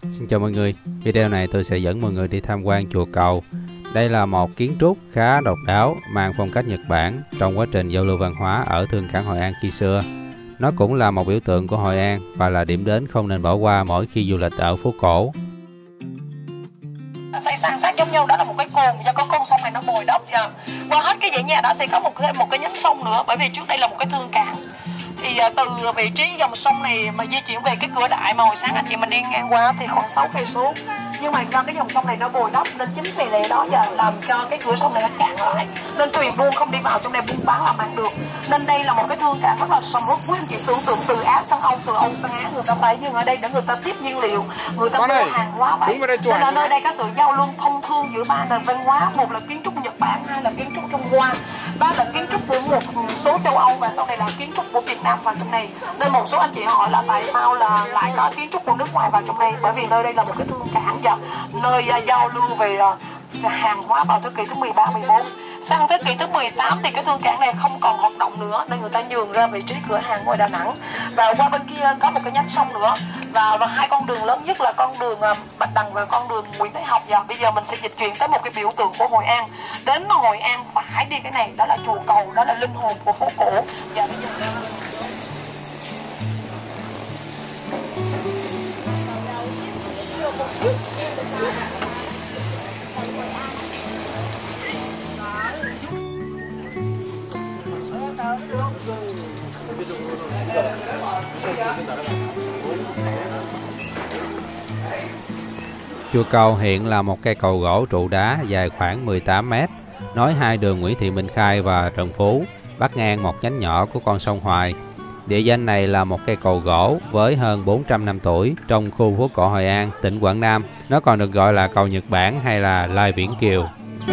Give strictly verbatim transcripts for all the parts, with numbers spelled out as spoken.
Xin chào mọi người, video này tôi sẽ dẫn mọi người đi tham quan chùa Cầu. Đây là một kiến trúc khá độc đáo, mang phong cách Nhật Bản trong quá trình giao lưu văn hóa ở Thương Cảng Hội An khi xưa. Nó cũng là một biểu tượng của Hội An và là điểm đến không nên bỏ qua mỗi khi du lịch ở phố cổ. Xây san sát giống nhau, đó là một cái cồn, do có con sông này nó bồi đắp và qua hết cái dãy nhà đó sẽ có một cái một cái nhánh sông nữa, bởi vì trước đây là một cái thương cảng. Thì từ vị trí dòng sông này mà di chuyển về cái cửa đại mà hồi sáng anh chị mình đi ngang qua thì khoảng sáu cây số, nhưng mà do cái dòng sông này nó bồi đắp nên chính vì lẽ đó giờ làm cho cái cửa sông này nó cạn lại, nên thuyền buôn không đi vào trong đây buôn bán làm ăn được. Nên đây là một cái thương cảng rất là sầm uất. Quý anh chị tưởng tượng từ Á sang Âu, từ Âu sang Á, người ta phải dừng ở đây để người ta tiếp nhiên liệu, người ta mua hàng hóa vậy. Cho nên ở đây có sự giao lưu thông thương giữa ba nền văn hóa, một là kiến trúc Nhật Bản, hai là kiến trúc Trung Hoa, ba là kiến trúc của một số châu Âu và sau này là kiến trúc của Việt Nam vào trong này. Nên một số anh chị hỏi là tại sao là lại có kiến trúc của nước ngoài vào trong đây, bởi vì nơi đây là một cái thương cảng và nơi uh, giao lưu về uh, hàng hóa vào thế kỷ thứ mười ba, mười bốn. Sang thế kỷ thứ mười tám thì cái thương cảng này không còn hoạt động nữa nên người ta nhường ra vị trí cửa hàng ngoài Đà Nẵng, và qua bên kia có một cái nhánh sông nữa, và, và hai con đường lớn nhất là con đường uh, Bạch Đằng và con đường Nguyễn Thái Học. Và bây giờ mình sẽ dịch chuyển tới một cái biểu tượng của Hội An. Đến Hội An phải đi cái này, đó là chùa Cầu, đó là linh hồn của phố cổ. Và bây giờ Chùa Cầu hiện là một cây cầu gỗ trụ đá dài khoảng mười tám mét, nối hai đường Nguyễn Thị Minh Khai và Trần Phú, bắc ngang một nhánh nhỏ của con sông Hoài. Địa danh này là một cây cầu gỗ với hơn bốn trăm năm tuổi trong khu phố cổ Hội An, tỉnh Quảng Nam. Nó còn được gọi là cầu Nhật Bản hay là Lai Viễn Kiều.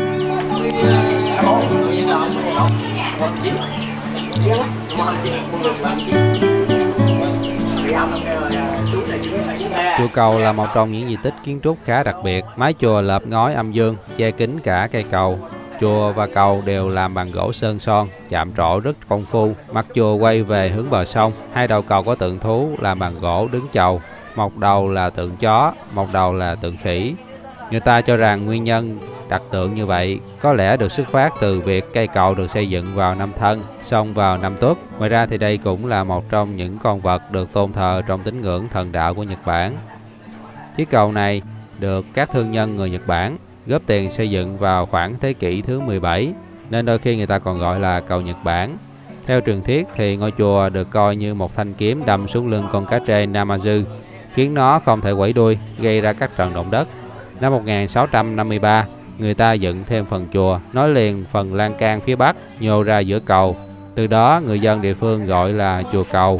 Chùa Cầu là một trong những di tích kiến trúc khá đặc biệt. Mái chùa lợp ngói âm dương, che kín cả cây cầu. Chùa và cầu đều làm bằng gỗ sơn son, chạm trổ rất công phu. Mặt chùa quay về hướng bờ sông. Hai đầu cầu có tượng thú làm bằng gỗ đứng chầu. Một đầu là tượng chó, một đầu là tượng khỉ. Người ta cho rằng nguyên nhân đặt tượng như vậy có lẽ được xuất phát từ việc cây cầu được xây dựng vào năm Thân, xong vào năm Tuất. Ngoài ra thì đây cũng là một trong những con vật được tôn thờ trong tín ngưỡng thần đạo của Nhật Bản. Chiếc cầu này được các thương nhân người Nhật Bản góp tiền xây dựng vào khoảng thế kỷ thứ mười bảy, nên đôi khi người ta còn gọi là cầu Nhật Bản. Theo truyền thuyết thì ngôi chùa được coi như một thanh kiếm đâm xuống lưng con cá trê Namazu, khiến nó không thể quẩy đuôi, gây ra các trận động đất. Năm một nghìn sáu trăm năm mươi ba, người ta dựng thêm phần chùa, nối liền phần lan can phía bắc, nhô ra giữa cầu. Từ đó người dân địa phương gọi là chùa Cầu.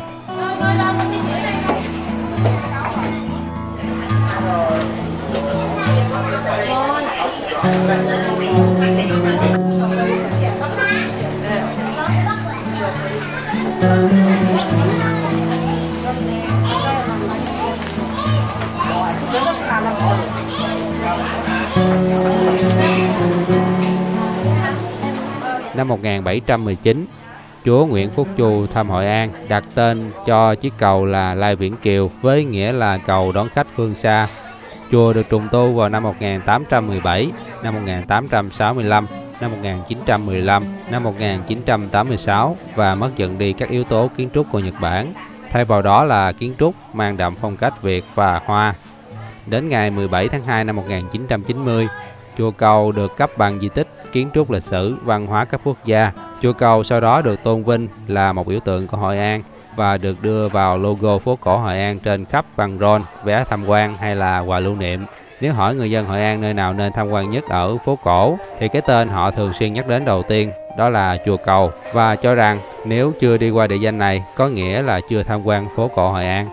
Năm một nghìn bảy trăm mười chín, chúa Nguyễn Phúc Chu thăm Hội An, đặt tên cho chiếc cầu là Lai Viễn Kiều, với nghĩa là cầu đón khách phương xa. Chùa được trùng tu vào năm một nghìn tám trăm mười bảy, năm một nghìn tám trăm sáu mươi lăm, năm một nghìn chín trăm mười lăm, năm một nghìn chín trăm tám mươi sáu và mất dần đi các yếu tố kiến trúc của Nhật Bản. Thay vào đó là kiến trúc mang đậm phong cách Việt và Hoa. Đến ngày mười bảy tháng hai năm một nghìn chín trăm chín mươi, chùa Cầu được cấp bằng di tích kiến trúc lịch sử văn hóa cấp quốc gia. Chùa Cầu sau đó được tôn vinh là một biểu tượng của Hội An và được đưa vào logo phố cổ Hội An trên khắp băng rôn, vé tham quan hay là quà lưu niệm. Nếu hỏi người dân Hội An nơi nào nên tham quan nhất ở phố cổ thì cái tên họ thường xuyên nhắc đến đầu tiên đó là chùa Cầu, và cho rằng nếu chưa đi qua địa danh này có nghĩa là chưa tham quan phố cổ Hội An.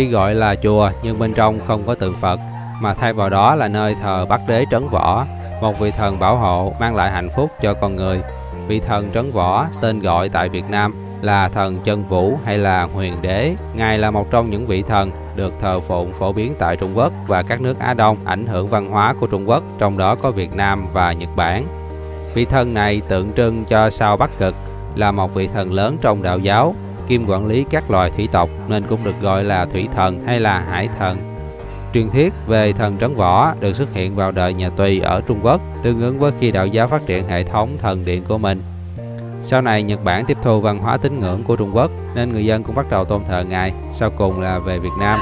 Tuy gọi là chùa nhưng bên trong không có tượng Phật, mà thay vào đó là nơi thờ Bắc Đế Trấn Võ, một vị thần bảo hộ mang lại hạnh phúc cho con người. Vị thần Trấn Võ tên gọi tại Việt Nam là thần Chân Vũ hay là Huyền Đế. Ngài là một trong những vị thần được thờ phụng phổ biến tại Trung Quốc và các nước Á Đông ảnh hưởng văn hóa của Trung Quốc, trong đó có Việt Nam và Nhật Bản. Vị thần này tượng trưng cho sao Bắc Cực, là một vị thần lớn trong đạo giáo, kiêm quản lý các loài thủy tộc nên cũng được gọi là thủy thần hay là hải thần. Truyền thuyết về thần Trấn Võ được xuất hiện vào đời nhà Tùy ở Trung Quốc, tương ứng với khi đạo giáo phát triển hệ thống thần điện của mình. Sau này Nhật Bản tiếp thu văn hóa tín ngưỡng của Trung Quốc nên người dân cũng bắt đầu tôn thờ Ngài, sau cùng là về Việt Nam.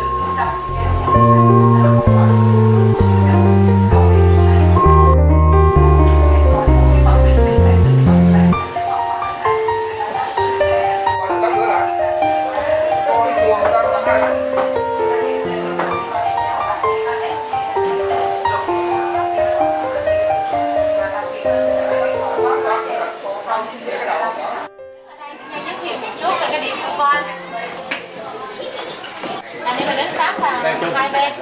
Hai bên.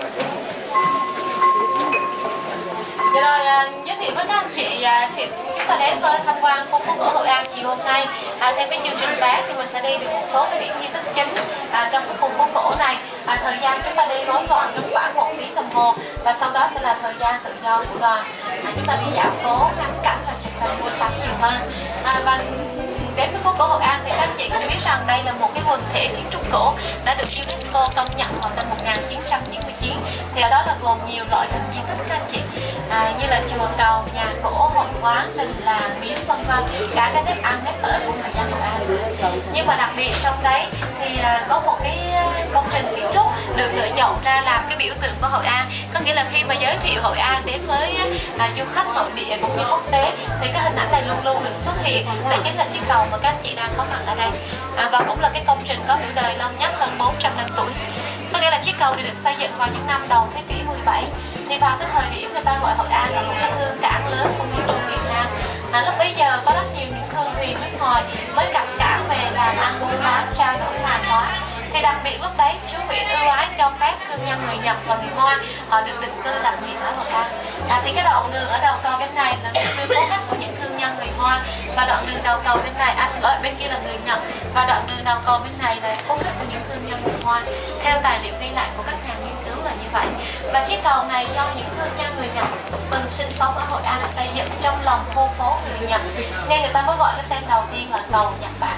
Vậy rồi uh, giới thiệu với các anh chị uh, thì chúng ta đến với tham quan khu phố cổ Hội An chiều hôm nay. À, theo cái chương trình vé thì mình sẽ đi được một số cái điểm di tích chính à, trong cái khu phố cổ này. À, thời gian chúng ta đi gói gọn trong khoảng một tiếng đồng hồ và sau đó sẽ là thời gian tự do của đoàn. À, chúng ta đi dạo phố ngắm cảnh và chụp hình mua sắm nhiều hơn. À, và đến với phố cổ Hội An thì các anh chị cũng biết rằng đây là một cái quần thể kiến trúc cổ đã được UNESCO công nhận vào năm một nghìn chín trăm chín mươi chín. Thì ở đó là gồm nhiều loại hình di tích các anh chị, à, như là chùa cầu, nhà cổ, hội quán, đình làng, miếu vân vân, cả cái nếp ăn nếp ở của người dân Hội An. Nhưng mà đặc biệt trong đấy thì à, có một cái công trình kiến trúc được lựa chọn ra làm cái biểu tượng của Hội An. Có nghĩa là khi mà giới thiệu Hội An đến với à, du khách nội địa cũng như quốc tế thì cái hình ảnh này luôn luôn được xuất hiện. Đây chính là chiếc cầu mà các anh chị đang có mặt ở đây, à, và cũng là cái công trình có tuổi đời lâu nhất, hơn bốn trăm năm tuổi. Có nghĩa là chiếc cầu này được xây dựng vào những năm đầu thế kỷ mười bảy. Thì vào cái thời điểm người ta gọi Hội An là một cái thương cảng lớn của miền Trung Việt Nam. À, lúc bấy giờ có rất nhiều những thương thuyền nước ngoài mới cập cảng về làm ăn buôn bán, trao đổi hàng hóa. Thì đặc biệt lúc đấy chú Nguyễn ưu ái cho phép thương nhân người Nhật và người Hoa họ được định cư đặc biệt ở Hội An. À, thì cái đoạn đường ở đầu cầu bên này là nơi phố khách của những thương nhân người Hoa, và đoạn đường đầu cầu bên này, à xin lỗi, bên kia là người Nhật, và đoạn đường đầu cầu bên này là phố khách của những thương nhân người Hoa. Theo tài liệu ghi lại của các nhà nghiên cứu là như vậy. Và chiếc cầu này do những thương nhân người Nhật từng sinh sống ở Hội An xây dựng trong lòng khu phố người Nhật, nên người ta mới gọi cái tên đầu tiên là cầu Nhật Bản.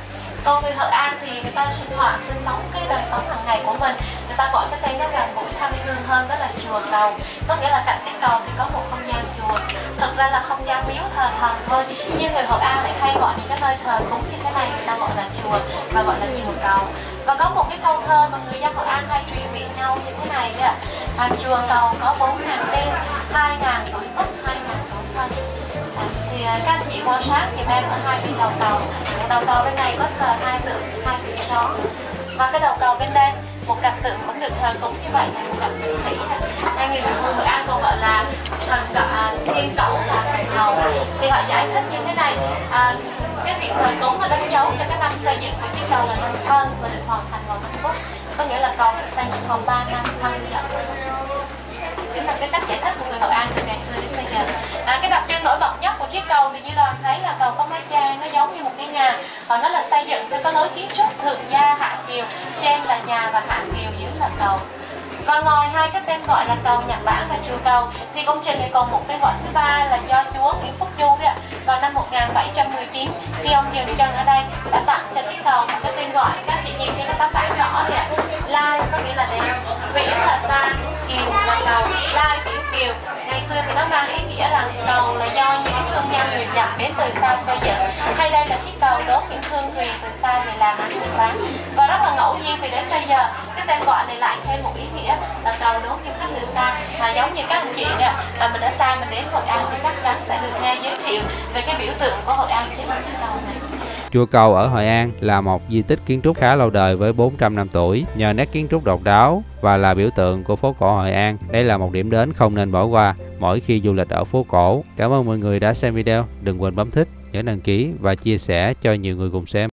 Còn người Hội An thì người ta sinh hoạt, sinh sống cái đời sống hàng ngày của mình, người ta gọi cái tên nó gần gũi thân thương hơn, đó là chùa cầu. Có nghĩa là cạnh cái cầu thì có một không gian chùa, thực ra là không gian miếu thờ thần thôi, nhưng người Hội An lại hay gọi những cái nơi thờ cúng như thế này người ta gọi là chùa và gọi là chùa cầu. Và có một cái câu thơ mà người dân Hội An hay truyền miệng nhau như thế này đấy ạ: à, chùa cầu có bốn ngàn đêm, hai ngàn tuổi mất, hai ngàn tuổi thân. À, thì các anh chị quan sát thì em ở hai bên đầu cầu, đầu cầu bên này có thờ hai tượng, hai tượng chó, và cái đầu cầu bên đây một cặp tượng cũng được thờ cúng như vậy, một cặp tượng thủy. Hay người Hội An còn gọi là thần à, thiên cẩu là thần hầu. Thì họ giải thích như thế này: à, cái việc thờ cúng và đánh dấu cho cái năm xây dựng của chiếc cầu là năm Thân và được hoàn thành vào năm Phúc, có nghĩa là cầu được xây dựng còn ba năm Thân dậu. Chính là cái cách giải thích của người Hội An từ ngày xưa đến bây giờ. À, cái đặc trưng nổi bật nhất của chiếc cầu thì như đoàn thấy là cầu có mái che, nó giống như một cái nhà. Và nó là xây dựng theo cái lối kiến trúc thượng gia hạ kiều, trên là nhà và hạ kiều, dưới là cầu. Và ngoài hai cái tên gọi là cầu Nhật Bản và chùa cầu thì công trình này còn một tên gọi thứ ba là do chúa Nguyễn Phúc Du đấy ạ. Vào năm một nghìn bảy trăm mười chín khi ông dừng chân ở đây đã tặng cho chiếc cầu một cái tên gọi, các chị nhìn trên cái tấm bảng rõ đấy ạ: Lai có nghĩa là đèn, Viễn là xa, Kiều là cầu, Lai Viễn Kiều. Ngày xưa thì nó mang ý nghĩa rằng cầu là do những thương nhân người Nhật đến từ xa xây dựng, hay đây là chiếc cầu đón những thương thuyền từ xa về làm ăn buôn bán. Và rất là ngẫu nhiên thì đến bây giờ cái tên gọi này lại thêm một ý nghĩa là cầu đón du khách từ xa. Mà giống như các anh chị đó, mà mình ở xa mình đến Hội An thì chắc chắn sẽ được nghe giới thiệu về cái biểu tượng của Hội An trên chiếc cầu này. Chùa Cầu ở Hội An là một di tích kiến trúc khá lâu đời với bốn trăm năm tuổi, nhờ nét kiến trúc độc đáo và là biểu tượng của phố cổ Hội An. Đây là một điểm đến không nên bỏ qua mỗi khi du lịch ở phố cổ. Cảm ơn mọi người đã xem video, đừng quên bấm thích, nhớ đăng ký và chia sẻ cho nhiều người cùng xem.